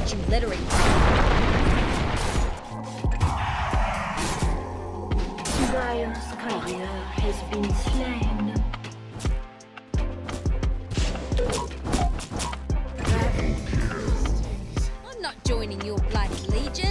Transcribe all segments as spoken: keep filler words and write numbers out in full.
catch you littering. Zion's courier has been slain. I'm not joining your bloody legion.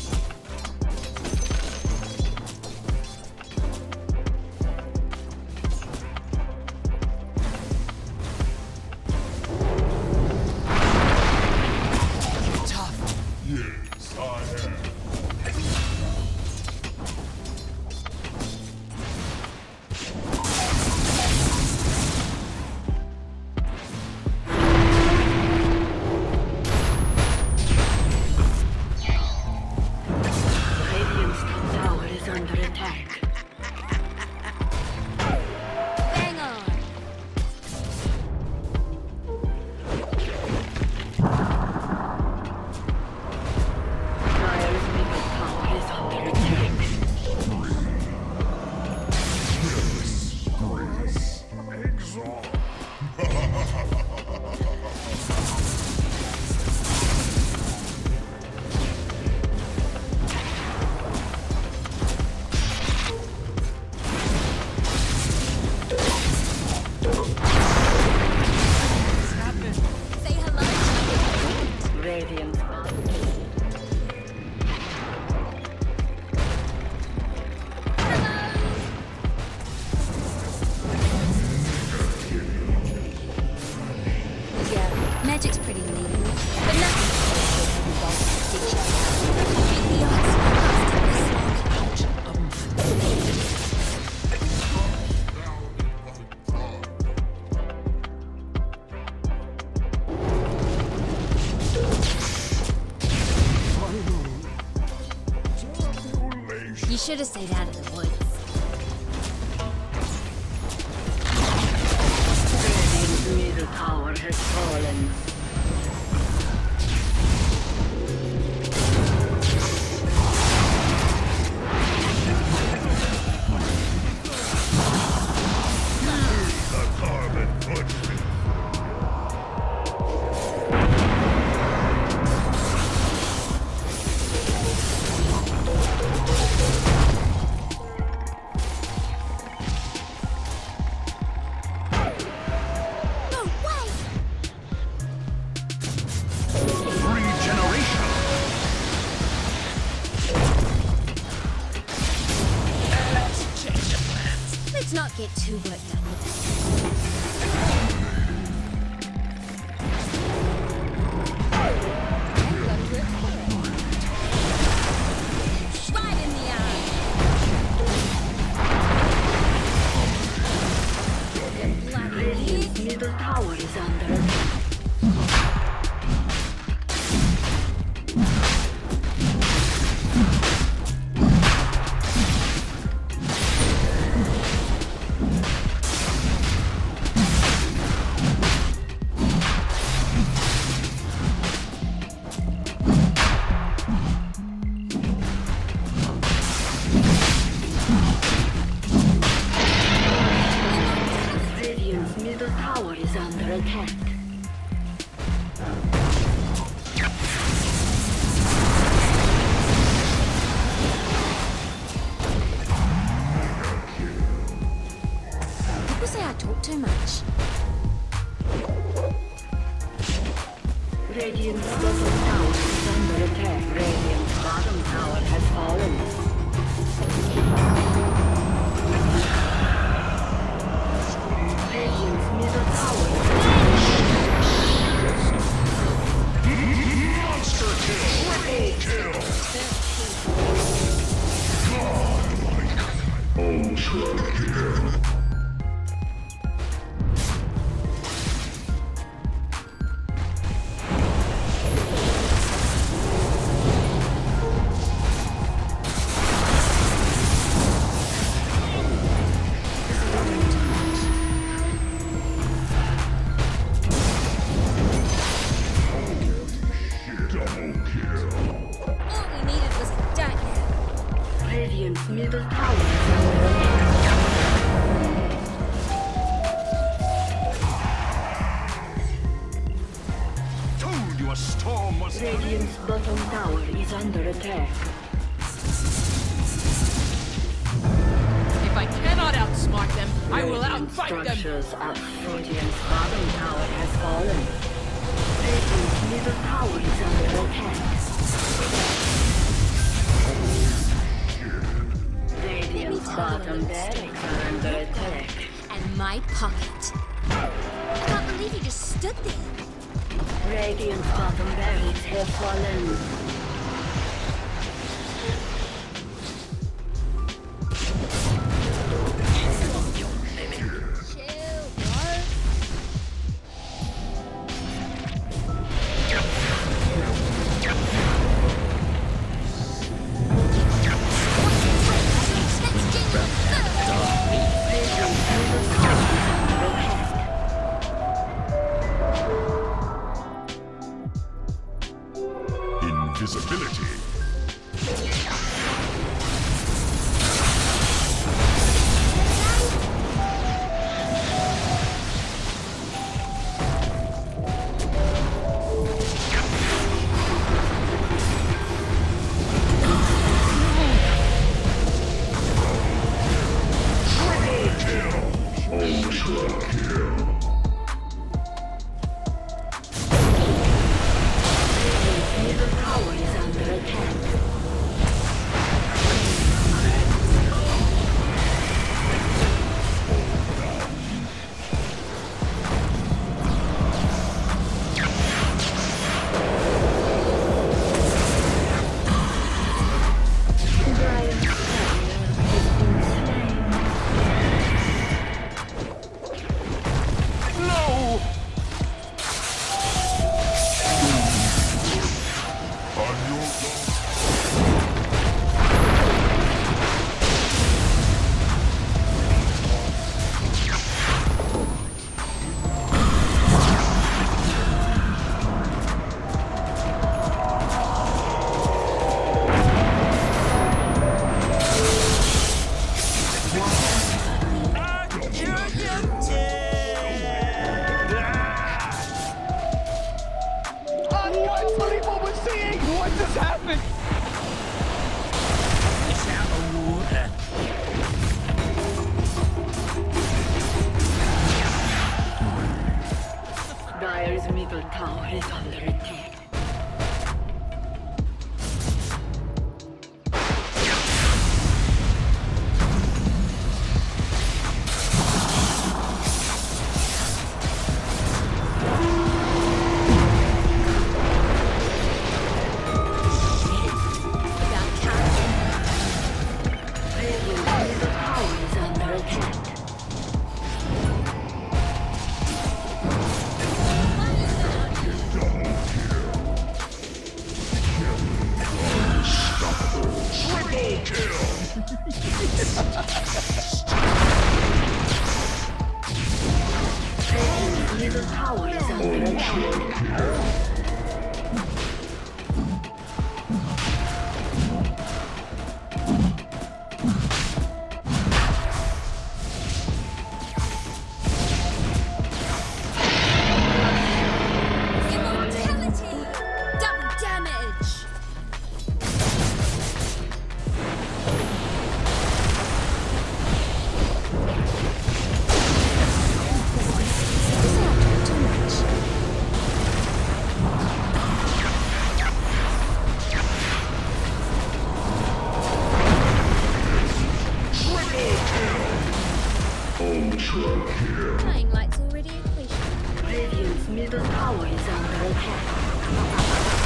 Magic's pretty neat, but nothing involves addiction. The odds must have You should have stayed out of the woods. The middle tower has fallen. Let's not get too worked up with this. Right in the eye. Radiant's middle tower is under attack. Middle tower is under attack. People say I talk too much. Radiant's bottom tower is under attack. Radiant's bottom tower has fallen. Radiant's middle tower. Monster kill! Triple kill! Godlike! Ultra kill! Radiant's middle tower is under attack. Told you a storm was Radiant's under attack. If I cannot outsmart them, I will Radiant outfight them! structures at Radiant's bottom tower has fallen. Radiant's middle tower is under attack. Radiant's bottom barracks are under attack. And my pocket. I can't believe you just stood there. Radiant's bottom barracks have fallen. Chill, bro. Invisibility. Dire's middle tower is under attack. Middle tower is under attack. Immortality! Double damage! Dying light's already equation. Radiant's middle tower is under attack.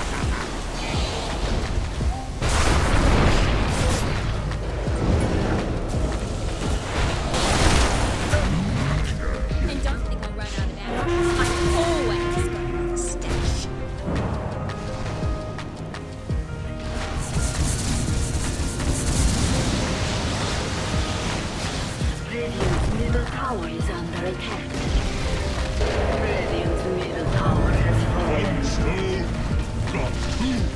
And don't think I'll run out of ammo. I always got another stash. Radiant's middle tower is under attack. Radiant's middle tower has fallen. So, got two.